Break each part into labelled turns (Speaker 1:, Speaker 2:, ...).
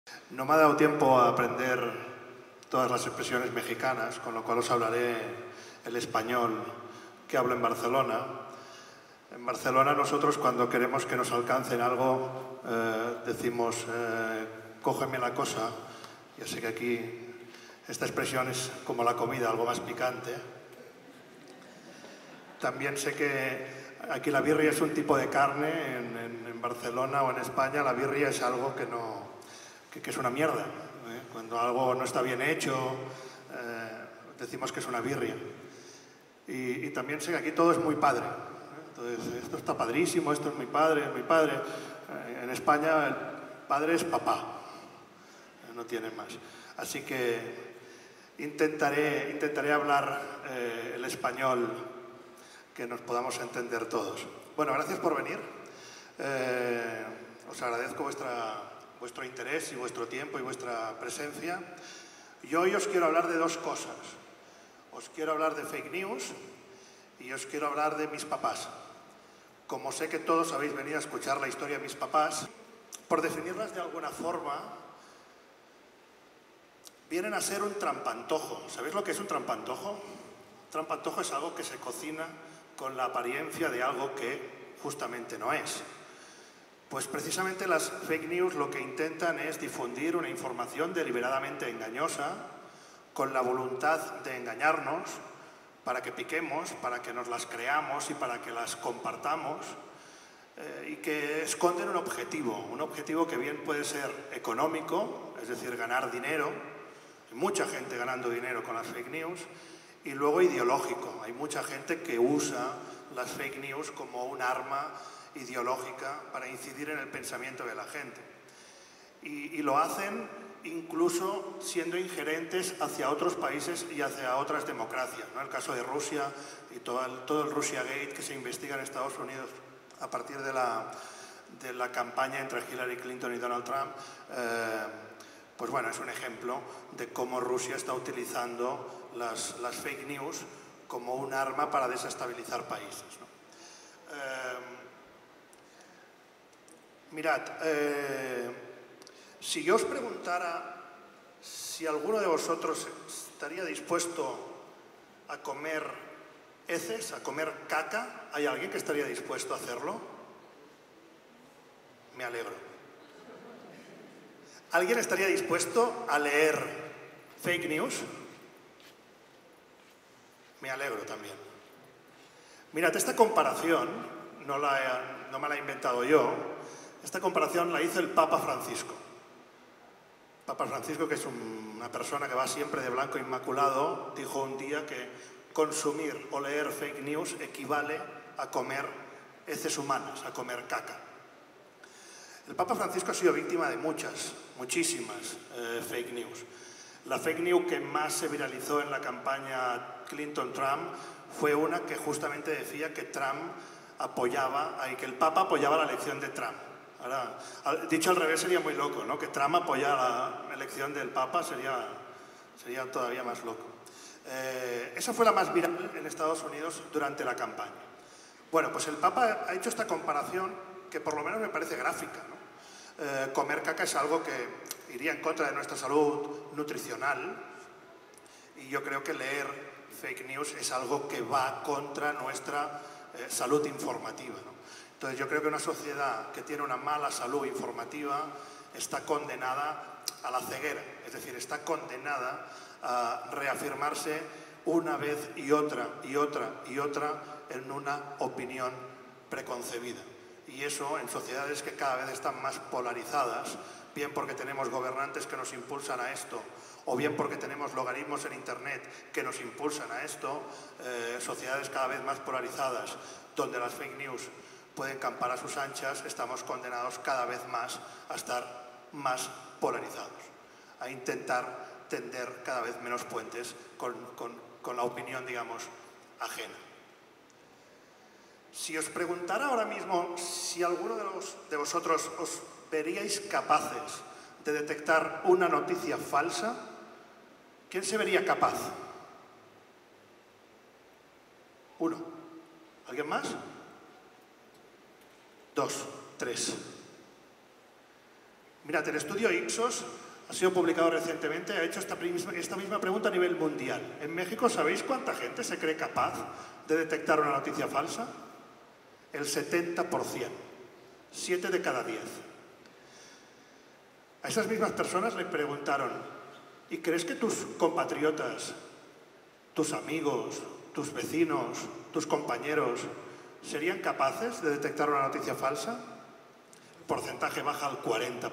Speaker 1: No me ha dado tiempo a aprender todas las expresiones mexicanas, con lo cual os hablaré el español que hablo en Barcelona. En Barcelona nosotros cuando queremos que nos alcancen algo decimos cógeme la cosa. Ya sé que aquí esta expresión es como la comida, algo más picante. También sé que aquí la birria es un tipo de carne, en Barcelona o en España la birria es algo que es una mierda. Cuando algo no está bien hecho, decimos que es una birria. Y también sé que aquí todo es muy padre. Entonces, esto está padrísimo, esto es muy padre, es muy padre. En España el padre es papá, no tiene más. Así que intentaré hablar el español que nos podamos entender todos. Bueno, gracias por venir. Os agradezco vuestro interés y vuestro tiempo y vuestra presencia. Yo hoy os quiero hablar de dos cosas. Os quiero hablar de fake news y os quiero hablar de mis papás. Como sé que todos habéis venido a escuchar la historia de mis papás, por definirlas de alguna forma, vienen a ser un trampantojo. ¿Sabéis lo que es un trampantojo? Un trampantojo es algo que se cocina con la apariencia de algo que justamente no es. Pues precisamente las fake news lo que intentan es difundir una información deliberadamente engañosa con la voluntad de engañarnos para que piquemos, para que nos las creamos y para que las compartamos y que esconden un objetivo que bien puede ser económico, es decir, ganar dinero, hay mucha gente ganando dinero con las fake news, y luego ideológico, hay mucha gente que usa las fake news como un arma ideológica para incidir en el pensamiento de la gente. Y lo hacen incluso siendo ingerentes hacia otros países y hacia otras democracias, ¿no? El caso de Rusia y todo el Russiagate que se investiga en Estados Unidos a partir de la campaña entre Hillary Clinton y Donald Trump, pues bueno, es un ejemplo de cómo Rusia está utilizando las fake news como un arma para desestabilizar países, ¿no? Mirad, si yo os preguntara si alguno de vosotros estaría dispuesto a comer heces, a comer caca, ¿hay alguien que estaría dispuesto a hacerlo? Me alegro. ¿Alguien estaría dispuesto a leer fake news? Me alegro también. Mirad, esta comparación no me la he inventado yo. Esta comparación la hizo el Papa Francisco. Papa Francisco, que es una persona que va siempre de blanco inmaculado, dijo un día que consumir o leer fake news equivale a comer heces humanas, a comer caca. El Papa Francisco ha sido víctima de muchísimas fake news. La fake news que más se viralizó en la campaña Clinton-Trump fue una que justamente decía que que el Papa apoyaba la elección de Trump. Ahora, dicho al revés sería muy loco, ¿no? Que Trump apoyara la elección del Papa sería todavía más loco. Esa fue la más viral en Estados Unidos durante la campaña. Bueno, pues el Papa ha hecho esta comparación que por lo menos me parece gráfica, ¿no? Comer caca es algo que iría en contra de nuestra salud nutricional y yo creo que leer fake news es algo que va contra nuestra salud informativa, ¿no? Entonces yo creo que una sociedad que tiene una mala salud informativa está condenada a la ceguera, es decir, está condenada a reafirmarse una vez y otra y otra y otra en una opinión preconcebida. Y eso en sociedades que cada vez están más polarizadas, bien porque tenemos gobernantes que nos impulsan a esto, o bien porque tenemos logaritmos en Internet que nos impulsan a esto, sociedades cada vez más polarizadas, donde las fake news pueden campar a sus anchas, estamos condenados cada vez más a estar más polarizados, a intentar tender cada vez menos puentes con la opinión, digamos, ajena. Si os preguntara ahora mismo si alguno de vosotros os veríais capaces de detectar una noticia falsa, ¿quién se vería capaz? Uno. ¿Alguien más? Dos, tres. Mirad, el estudio Ipsos ha sido publicado recientemente, ha hecho esta misma pregunta a nivel mundial. En México, ¿sabéis cuánta gente se cree capaz de detectar una noticia falsa? El 70%. 7 de cada 10. A esas mismas personas le preguntaron, ¿y crees que tus compatriotas, tus amigos, tus vecinos, tus compañeros serían capaces de detectar una noticia falsa? El porcentaje baja al 40%.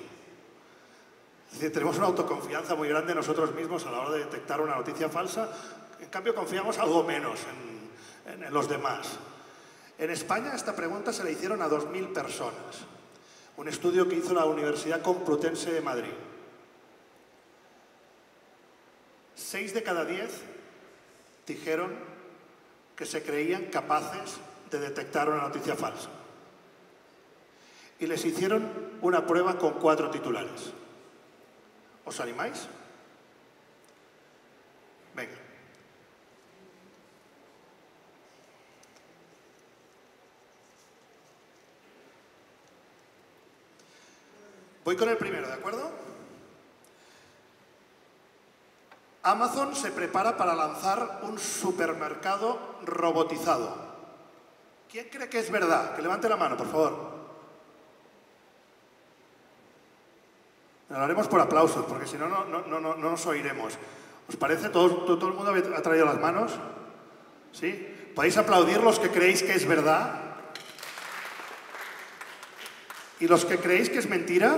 Speaker 1: Es decir, tenemos una autoconfianza muy grande nosotros mismos a la hora de detectar una noticia falsa. En cambio, confiamos algo menos en los demás. En España esta pregunta se la hicieron a 2.000 personas. Un estudio que hizo la Universidad Complutense de Madrid. 6 de cada 10 dijeron que se creían capaces de detectar una noticia falsa. Y les hicieron una prueba con 4 titulares. ¿Os animáis? Venga. Voy con el primero, ¿de acuerdo? Amazon se prepara para lanzar un supermercado robotizado. ¿Quién cree que es verdad? Que levante la mano, por favor. Lo haremos por aplausos, porque si no, no nos oiremos. ¿Os parece? ¿Todo el mundo ha traído las manos? ¿Sí? ¿Podéis aplaudir los que creéis que es verdad? ¿Y los que creéis que es mentira?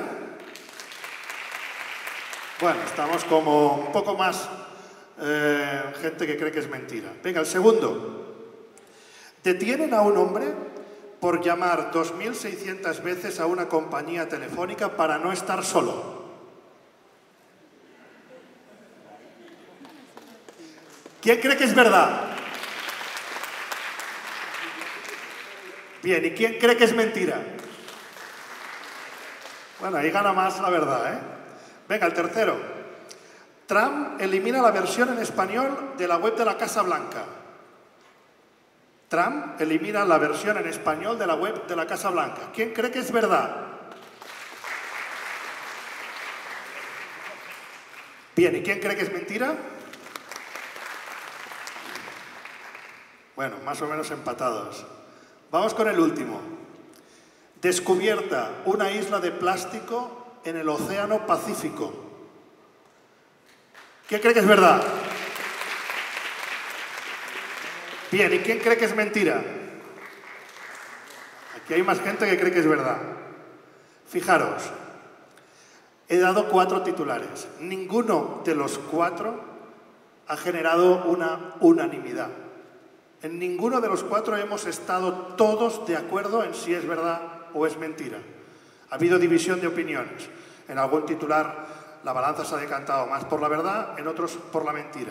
Speaker 1: Bueno, estamos como un poco más gente que cree que es mentira. Venga, el segundo. Detienen a un hombre por llamar 2.600 veces a una compañía telefónica para no estar solo. ¿Quién cree que es verdad? Bien, ¿y quién cree que es mentira? Bueno, ahí gana más la verdad, ¿eh? Venga, el tercero. Trump elimina la versión en español de la web de la Casa Blanca. Trump elimina la versión en español de la web de la Casa Blanca. ¿Quién cree que es verdad? Bien, ¿y quién cree que es mentira? Bueno, más o menos empatados. Vamos con el último. Descubierta una isla de plástico en el Océano Pacífico. ¿Quién cree que es verdad? Bien, ¿y quién cree que es mentira? Aquí hay más gente que cree que es verdad. Fijaros, he dado 4 titulares. Ninguno de los 4 ha generado una unanimidad. En ninguno de los 4 hemos estado todos de acuerdo en si es verdad o es mentira. Ha habido división de opiniones. En algún titular la balanza se ha decantado más por la verdad, en otros por la mentira.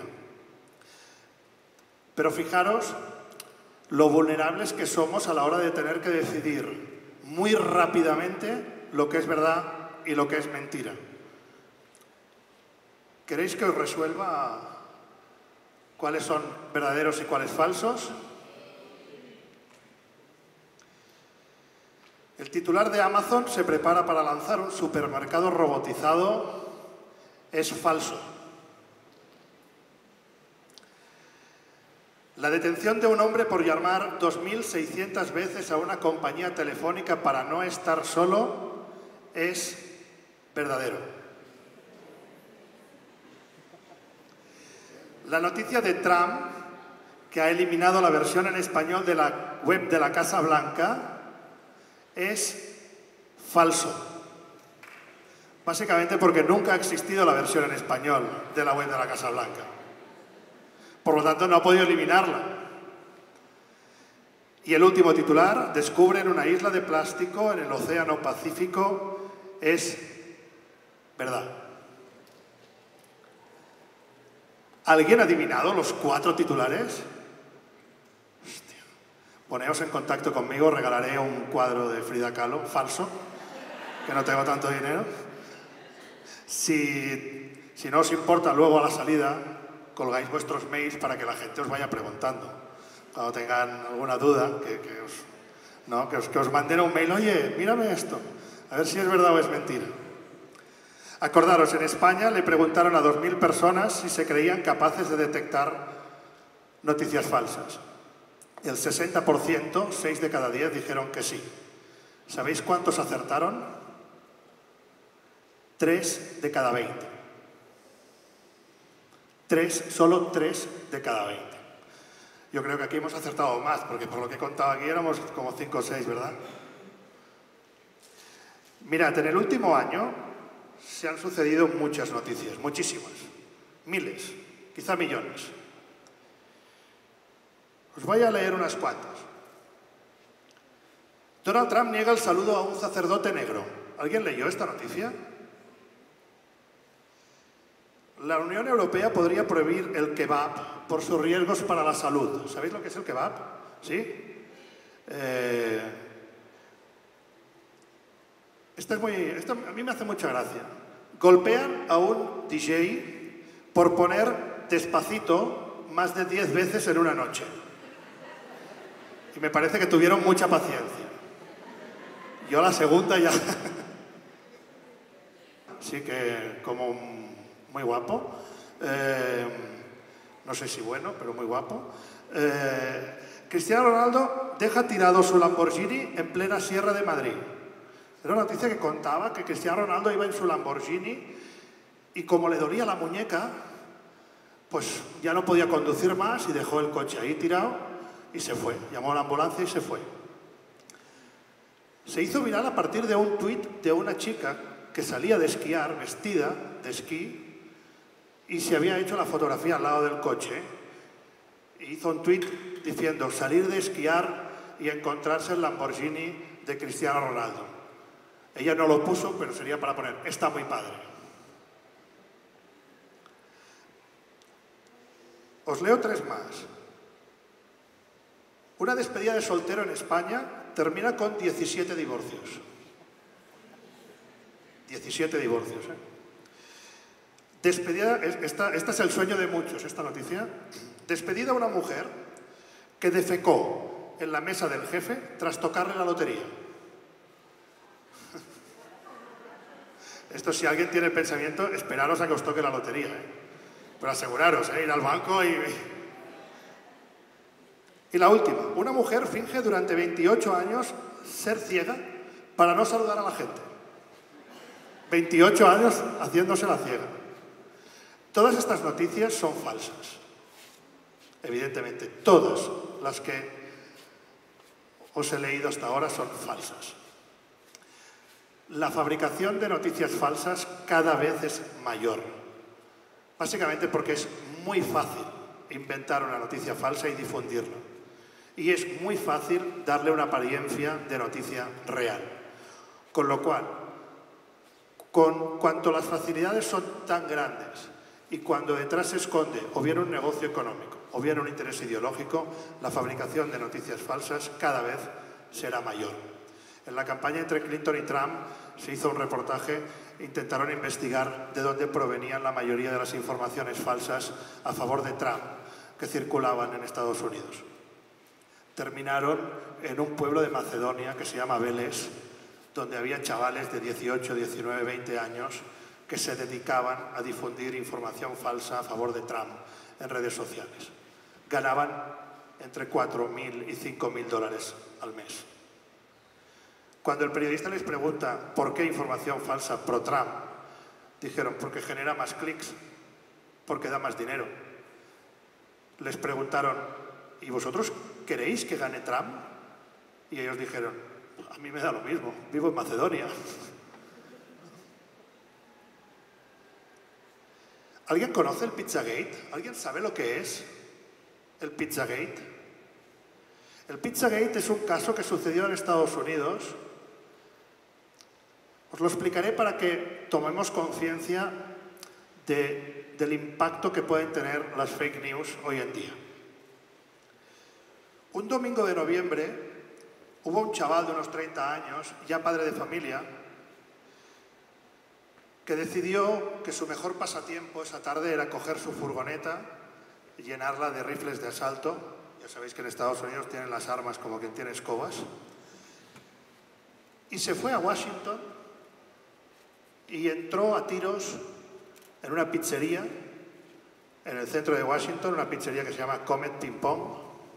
Speaker 1: Pero fijaros lo vulnerables que somos a la hora de tener que decidir muy rápidamente lo que es verdad y lo que es mentira. ¿Queréis que os resuelva cuáles son verdaderos y cuáles falsos? El titular de Amazon se prepara para lanzar un supermercado robotizado. Es falso. La detención de un hombre por llamar 2.600 veces a una compañía telefónica para no estar solo es verdadero. La noticia de Trump, que ha eliminado la versión en español de la web de la Casa Blanca, es falso. Básicamente porque nunca ha existido la versión en español de la web de la Casa Blanca. Por lo tanto, no ha podido eliminarla. Y el último titular, descubren una isla de plástico en el Océano Pacífico, es verdad. ¿Alguien ha adivinado los 4 titulares? Hostia. Poneos en contacto conmigo, regalaré un cuadro de Frida Kahlo, falso, que no tengo tanto dinero. Si no os importa, luego a la salida colgáis vuestros mails para que la gente os vaya preguntando. Cuando tengan alguna duda, que os manden un mail. Oye, mírame esto, a ver si es verdad o es mentira. Acordaros, en España le preguntaron a 2.000 personas si se creían capaces de detectar noticias falsas. El 60%, 6 de cada 10, dijeron que sí. ¿Sabéis cuántos acertaron? 3 de cada 20. Solo 3 de cada 20. Yo creo que aquí hemos acertado más, porque por lo que he contado aquí éramos como 5 o 6, ¿verdad? Mirad, en el último año se han sucedido muchas noticias, muchísimas, miles, quizá millones. Os voy a leer unas cuantas. Donald Trump niega el saludo a un sacerdote negro. ¿Alguien leyó esta noticia? La Unión Europea podría prohibir el kebab por sus riesgos para la salud. ¿Sabéis lo que es el kebab? ¿Sí? Esto a mí me hace mucha gracia. Golpean a un DJ por poner Despacito más de 10 veces en una noche. Y me parece que tuvieron mucha paciencia. Yo la segunda ya... Sí que como muy guapo. No sé si bueno, pero muy guapo. Cristiano Ronaldo deja tirado su Lamborghini en plena Sierra de Madrid. Era una noticia que contaba que Cristiano Ronaldo iba en su Lamborghini y como le dolía la muñeca, pues ya no podía conducir más y dejó el coche ahí tirado y se fue. Llamó a la ambulancia y se fue. Se hizo viral a partir de un tuit de una chica que salía de esquiar, vestida de esquí, y se había hecho la fotografía al lado del coche. E hizo un tuit diciendo salir de esquiar y encontrarse el Lamborghini de Cristiano Ronaldo. Ella no lo puso, pero sería para poner, está muy padre. Os leo 3 más. Una despedida de soltero en España termina con 17 divorcios. 17 divorcios, ¿eh? Despedida, esta es el sueño de muchos, esta noticia. Despedida una mujer que defecó en la mesa del jefe tras tocarle la lotería. Esto, si alguien tiene pensamiento, esperaros a que os toque la lotería, ¿eh? Pero aseguraros, ir al banco y... Y la última, una mujer finge durante 28 años ser ciega para no saludar a la gente. 28 años haciéndose la ciega. Todas estas noticias son falsas. Evidentemente, todas las que os he leído hasta ahora son falsas. La fabricación de noticias falsas cada vez es mayor. Básicamente porque es muy fácil inventar una noticia falsa y difundirla. Y es muy fácil darle una apariencia de noticia real. Con lo cual, cuanto las facilidades son tan grandes y cuando detrás se esconde o bien un negocio económico o bien un interés ideológico, la fabricación de noticias falsas cada vez será mayor. En la campaña entre Clinton y Trump se hizo un reportaje, intentaron investigar de dónde provenían la mayoría de las informaciones falsas a favor de Trump que circulaban en Estados Unidos. Terminaron en un pueblo de Macedonia que se llama Veles, donde había chavales de 18, 19, 20 años que se dedicaban a difundir información falsa a favor de Trump en redes sociales. Ganaban entre 4.000 y 5.000 dólares al mes. Cuando el periodista les pregunta por qué información falsa pro Trump, dijeron porque genera más clics, porque da más dinero. Les preguntaron, ¿y vosotros queréis que gane Trump? Y ellos dijeron, a mí me da lo mismo, vivo en Macedonia. ¿Alguien conoce el Pizzagate? ¿Alguien sabe lo que es el Pizzagate? El Pizzagate es un caso que sucedió en Estados Unidos. Os lo explicaré para que tomemos conciencia del impacto que pueden tener las fake news hoy en día. Un domingo de noviembre hubo un chaval de unos 30 años, ya padre de familia, que decidió que su mejor pasatiempo esa tarde era coger su furgoneta y llenarla de rifles de asalto. Ya sabéis que en Estados Unidos tienen las armas como quien tiene escobas. Y se fue a Washington y entró a tiros en una pizzería en el centro de Washington, una pizzería que se llama Comet Ping Pong.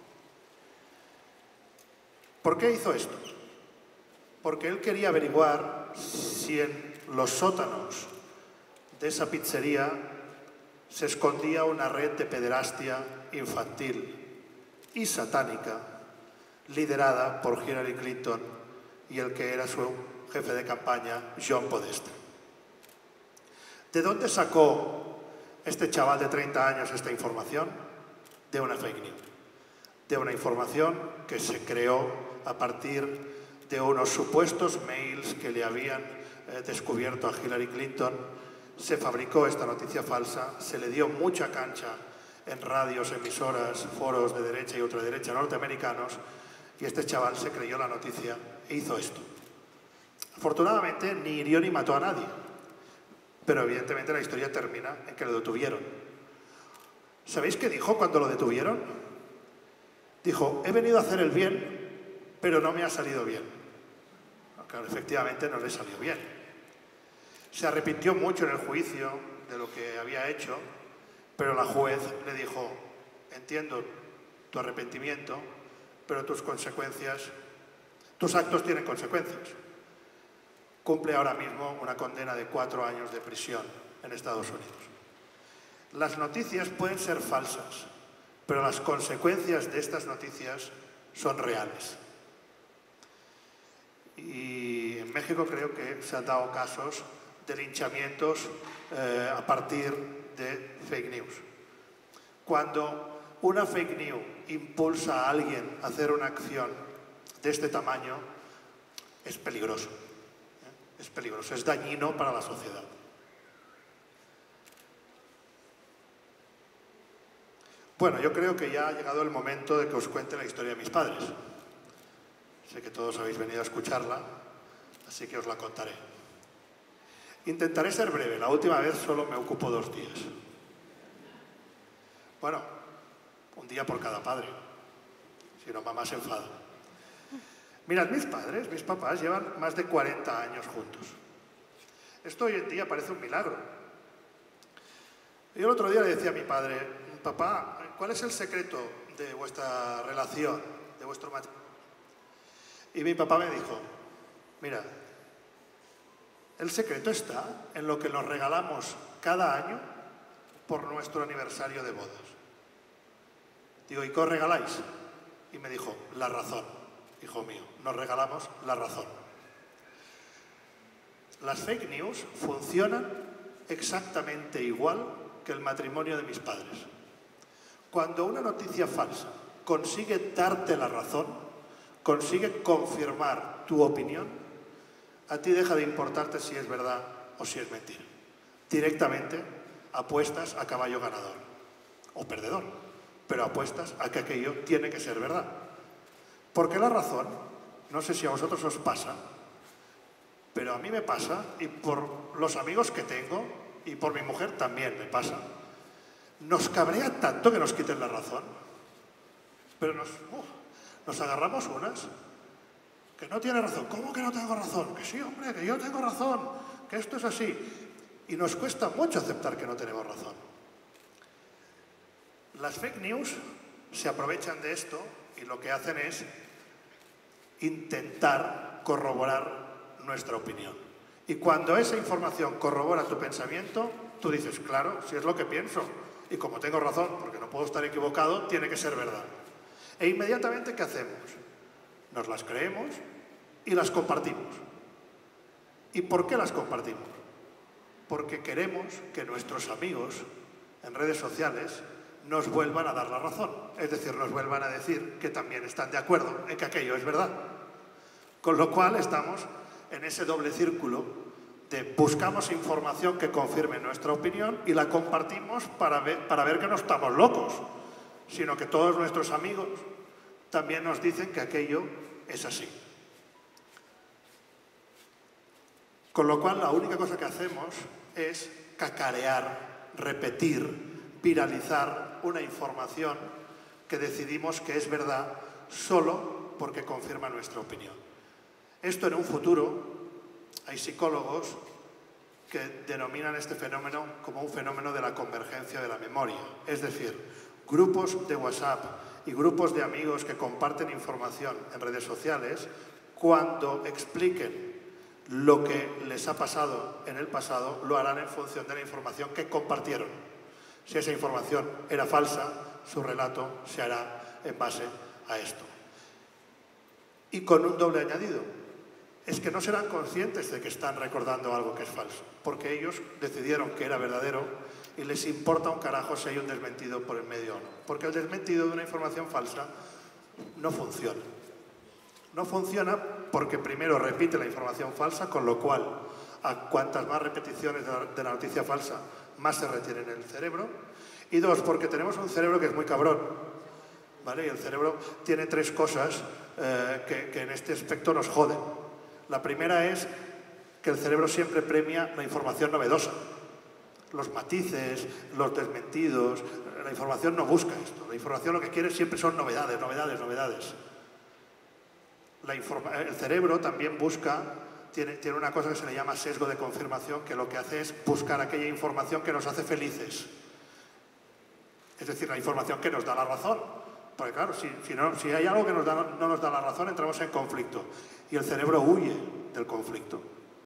Speaker 1: ¿Por qué hizo esto? Porque él quería averiguar si en los sótanos de esa pizzería se escondía una red de pederastia infantil y satánica liderada por Hillary Clinton y el que era su jefe de campaña, John Podesta. ¿De dónde sacó este chaval de 30 años esta información? De una fake news. De una información que se creó a partir de unos supuestos mails que le habían descubierto a Hillary Clinton. Se fabricó esta noticia falsa, se le dio mucha cancha en radios, emisoras, foros de derecha y ultraderecha norteamericanos, y este chaval se creyó la noticia e hizo esto. Afortunadamente ni hirió ni mató a nadie, pero evidentemente la historia termina en que lo detuvieron. ¿Sabéis qué dijo cuando lo detuvieron? Dijo: he venido a hacer el bien, pero no me ha salido bien. Claro, efectivamente no le salió bien. Se arrepintió mucho en el juicio de lo que había hecho, pero la juez le dijo: entiendo tu arrepentimiento, pero tus actos tienen consecuencias. Cumple ahora mismo una condena de 4 años de prisión en Estados Unidos. Las noticias pueden ser falsas, pero las consecuencias de estas noticias son reales. Y en México creo que se han dado casos de linchamientos a partir de fake news. Cuando una fake news impulsa a alguien a hacer una acción de este tamaño, es peligroso. Es peligroso, es dañino para la sociedad. Bueno, yo creo que ya ha llegado el momento de que os cuente la historia de mis padres. Sé que todos habéis venido a escucharla, así que os la contaré. Intentaré ser breve, la última vez solo me ocupó 2 días. Bueno, un día por cada padre, si no mamá se enfada. Mirad, mis padres, mis papás, llevan más de 40 años juntos. Esto hoy en día parece un milagro. Yo el otro día le decía a mi padre: papá, ¿cuál es el secreto de vuestra relación, de vuestro matrimonio? Y mi papá me dijo: mira, el secreto está en lo que nos regalamos cada año por nuestro aniversario de bodas. Digo: ¿y qué os regaláis? Y me dijo: la razón. Hijo mío, nos regalamos la razón. Las fake news funcionan exactamente igual que el matrimonio de mis padres. Cuando una noticia falsa consigue darte la razón, consigue confirmar tu opinión, a ti deja de importarte si es verdad o si es mentira. Directamente apuestas a caballo ganador o perdedor, pero apuestas a que aquello tiene que ser verdad. Porque la razón, no sé si a vosotros os pasa, pero a mí me pasa, y por los amigos que tengo, y por mi mujer también me pasa, nos cabrea tanto que nos quiten la razón, pero nos agarramos unas, que no tiene razón. ¿Cómo que no tengo razón? Que sí, hombre, que yo tengo razón, que esto es así. Y nos cuesta mucho aceptar que no tenemos razón. Las fake news se aprovechan de esto y lo que hacen es intentar corroborar nuestra opinión. Y cuando esa información corrobora tu pensamiento, tú dices: claro, si es lo que pienso, y como tengo razón, porque no puedo estar equivocado, tiene que ser verdad. E inmediatamente, ¿qué hacemos? Nos las creemos y las compartimos. ¿Y por qué las compartimos? Porque queremos que nuestros amigos en redes sociales nos vuelvan a dar la razón, es decir, nos vuelvan a decir que también están de acuerdo en que aquello es verdad. Con lo cual estamos en ese doble círculo de buscamos información que confirme nuestra opinión y la compartimos para ver que no estamos locos, sino que todos nuestros amigos también nos dicen que aquello es así. Con lo cual la única cosa que hacemos es cacarear, repetir, viralizar una información que decidimos que es verdad solo porque confirma nuestra opinión. Esto en un futuro, hay psicólogos que denominan este fenómeno como un fenómeno de la convergencia de la memoria. Es decir, grupos de WhatsApp y grupos de amigos que comparten información en redes sociales, cuando expliquen lo que les ha pasado en el pasado, lo harán en función de la información que compartieron. Si esa información era falsa, su relato se hará en base a esto. Y con un doble añadido. Es que no serán conscientes de que están recordando algo que es falso, porque ellos decidieron que era verdadero y les importa un carajo si hay un desmentido por el medio o no. Porque el desmentido de una información falsa no funciona. No funciona porque primero repite la información falsa, con lo cual a cuantas más repeticiones de la noticia falsa, más se retiene en el cerebro. Y dos, porque tenemos un cerebro que es muy cabrón, ¿vale? Y el cerebro tiene tres cosas que en este aspecto nos joden. La primera es que el cerebro siempre premia la información novedosa. Los matices, los desmentidos, la información no busca esto. La información lo que quiere siempre son novedades, novedades, novedades. El cerebro también busca, tiene una cosa que se le llama sesgo de confirmación, que lo que hace es buscar aquella información que nos hace felices. Es decir, la información que nos da la razón. Porque claro, si hay algo que no nos da la razón, entramos en conflicto. Y el cerebro huye del conflicto.